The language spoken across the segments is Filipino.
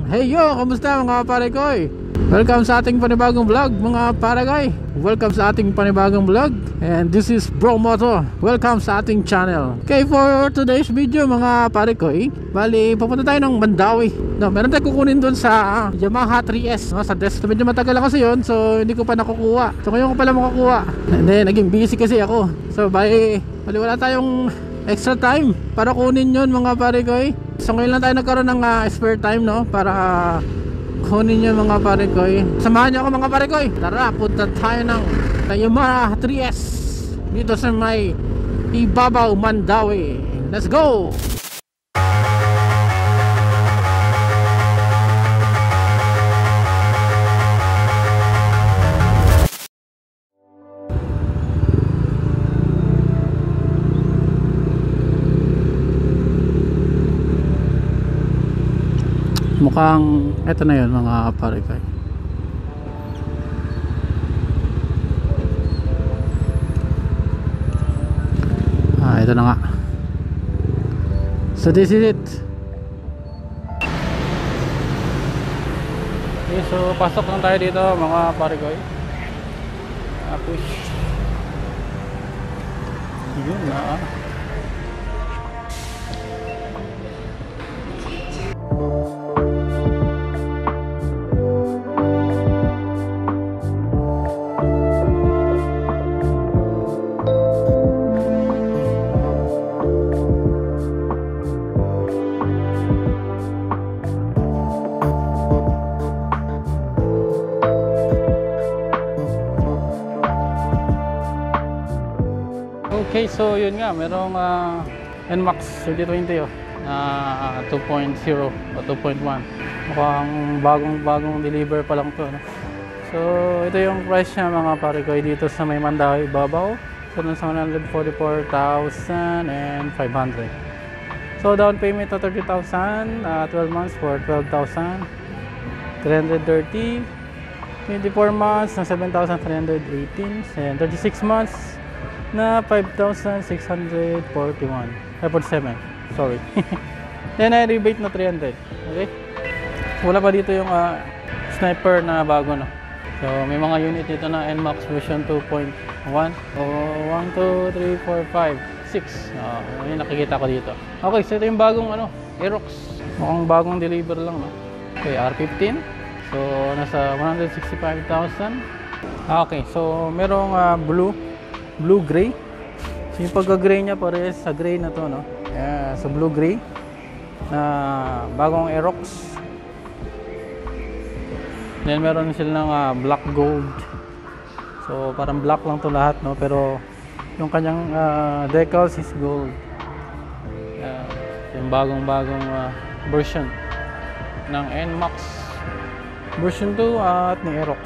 Hey yo, kamusta mga parekhoy? Welcome sa ating panibagong vlog mga parekhoy. Welcome sa ating panibagong vlog. And this is Bro Moto. Welcome sa ating channel. Okay, for today's video mga parekhoy, bali papunta tayo ng Mandawi. No, meron tayong kukunin doon sa Yamaha 3S, no, sa desk. Medyo matagal lang kasi yun, so hindi ko pa nakukuha. So ngayon ko pala makakuha. And then naging busy kasi ako. So bali wala tayong extra time para kunin yun mga parekhoy. So ngayon lang tayo nagkaroon ng spare time, no, para kunin yun mga parekhoy. Samahan niyo ako mga parekhoy. Tara, punta tayo ng Yamaha 3S dito sa may Ibabaw, Mandawi. Let's go! Mukhang eto na yun mga parekhoy. Ito na nga. So this is it. Okay, so pasok lang tayo dito mga parekhoy. Push. Yun na. Okay, so yun nga, merong Nmax 2020 na 2.0 o 2.1. Mukhang bagong deliver pa lang to, no? So ito yung price niya mga parekhoy dito sa may Mandawi, Ibabaw. So nasa 144,500. So down payment na 30,000, 12 months for 12,330, 24 months na 7,318, and 36 months na 5,641, 47, sorry. Then I rebate na 300. Okay, wala pa dito yung sniper na bago, no? So may mga unit dito na Nmax version 2.1 o 1, 2, 3, 4, 5, 6. Yun nakikita ko dito. Okay, so ito yung bagong Aerox. Mukhang bagong deliver lang, no? Okay, R15. So nasa 165,000. Okay, so merong blue gray. So yung pagka-gray niya parehas sa gray na to, no? So blue gray na bagong Aerox. Then meron sila ng black gold. So parang black lang to lahat, no? Pero yung kanyang decals is gold. Yung bagong version ng Nmax version 2 at ni Aerox.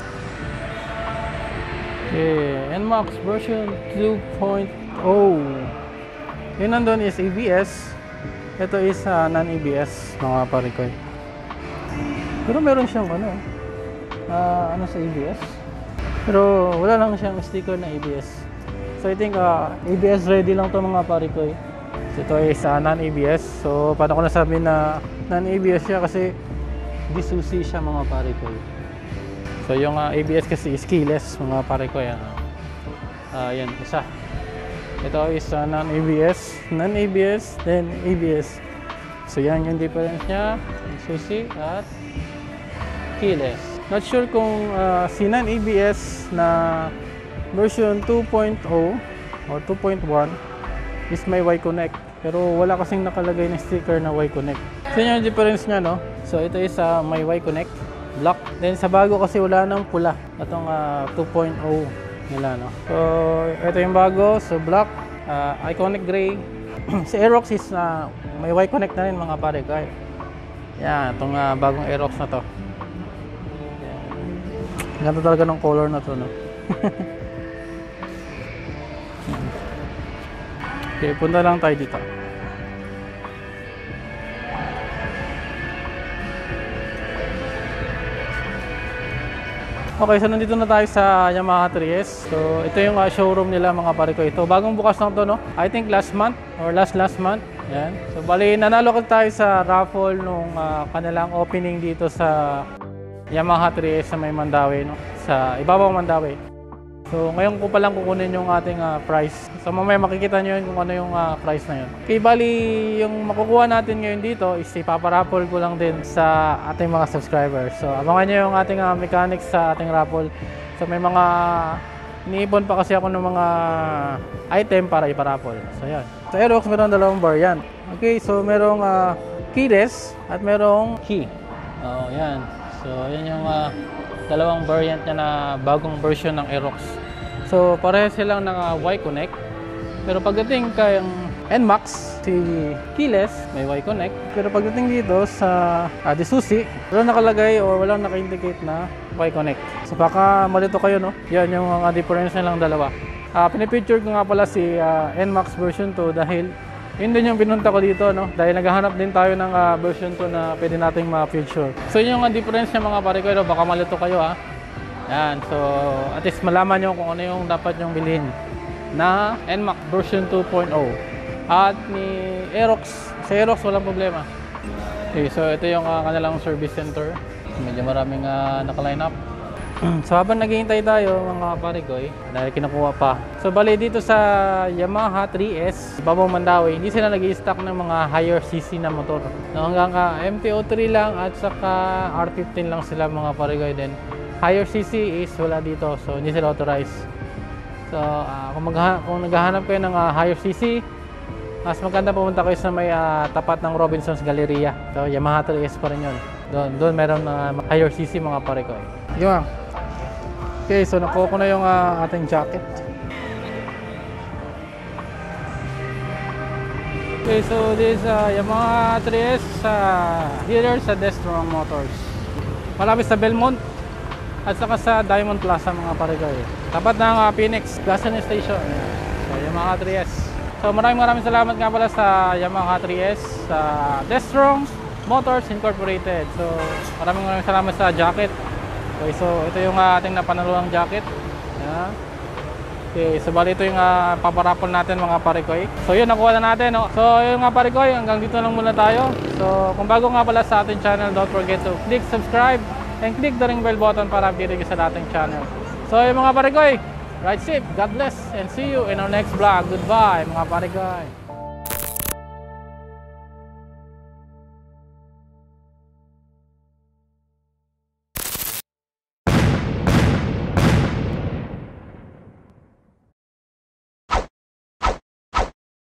Okay, Nmax version 2.0. Yun nandun is ABS. Ito is non-ABS mga parekhoy. Pero meron siyang sa ABS. Pero wala lang siyang sticker na ABS. So I think ABS ready lang to mga parekhoy. So ito is non-ABS. So paano ko nasabi na non-ABS siya kasi disusi siya mga parekhoy. So yung ABS kasi is keyless mga parekhoy. Yan, isa. Ito is non-ABS, then ABS. So yan yung difference niya, susi at keyless. Not sure kung si non-ABS na version 2.0 or 2.1 is may Y-Connect. Pero wala kasing nakalagay na sticker na Y-Connect. So yan yung difference niya, no? So ito is may Y-Connect, black. Then sa bago kasi wala nang pula. Itong 2.0 nila, no? So ito yung bago, so black, iconic gray. Si Aerox is may Y-Connect na rin mga parekhoy. Yan, itong bagong Aerox na to. Ganda talaga ng color na to, no? Okay, punta lang tayo dito. Okay, so nandito na tayo sa Yamaha 3S. So ito yung showroom nila mga parekhoy. Ito bagong bukas lang to, no? I think last month or last month. Yan. So bali nanalo tayo sa raffle nung kanilang opening dito sa Yamaha 3S sa may Mandawi, no? Sa ibabaw Mandawi. So ngayon ko pa lang kukunin yung ating prize. So mamaya makikita nyo yun kung ano yung prize na yun. Okay, bali yung makukuha natin ngayon dito is ipaparaffle ko lang din sa ating mga subscribers. So abangan nyo yung ating mechanics sa ating raffle. So may mga iniipon pa kasi ako ng mga item para iparaffle. So yan. Sa Aerox meron dalawang variant. Okay, so merong keyless at merong key. Oh, yan. So yan yung dalawang variant niya na bagong version ng Aerox. So parehas silang ng Y-Connect. Pero pagdating kay Nmax, si keyless, may Y-Connect. Pero pagdating dito sa Disusi, walang nakalagay o walang naka-indicate na Y-Connect. So baka malito kayo, no? Yan yung difference nilang dalawa. Pinipicture ko nga pala si Nmax version 2 dahil yun din yung pinunta ko dito, no? Dahil naghahanap din tayo ng version 2 na pwede nating ma-feature. So yun yung difference niya mga parekhoy, no? Baka malito kayo, ha? Yan, so at least malaman nyo kung ano yung dapat nyong bilhin na Nmax version 2.0. At ni Aerox, sa Aerox walang problema. Okay, so ito yung kanilang service center. Medyo maraming naka-line up. So habang naghihintay tayo mga parekhoy, dahil kinukuha pa. So bali dito sa Yamaha 3S, ibabaw Mandawi, hindi sila nag-i-stock ng mga higher CC na motor. No, hanggang MT-03 lang at saka R15 lang sila mga parekhoy din. Higher CC is wala dito, so hindi sila authorized. So kung naghahanap kayo ng higher CC, mas maganda pumunta kayo sa may tapat ng Robinson's Galleria. So Yamaha 3S pa rin yun. Doon meron higher CC mga parekhoy. Yung okay, so nakuha ko na yung ating jacket. Okay, so this is Yamaha 3S dealer sa Destron Motors. Malapit sa Belmont at saka sa Diamond Plaza mga parekhoy. Tapat ng Phoenix Gasoline Station. So Yamaha 3S. So maraming salamat nga pala sa Yamaha 3S sa Destron Motors Incorporated. So maraming salamat sa jacket. Okay, so ito yung ating napanaluang jacket. Yeah. Okay, so bali ito yung paparapol natin mga parekhoy. So yun, nakuha na natin, no? So yun nga parekhoy, hanggang dito lang muna tayo. So kung bago nga pala sa ating channel, don't forget to click subscribe and click the ring bell button para update kayo sa ating channel. So yun mga parekhoy, ride safe, God bless, and see you in our next vlog. Goodbye mga parekhoy.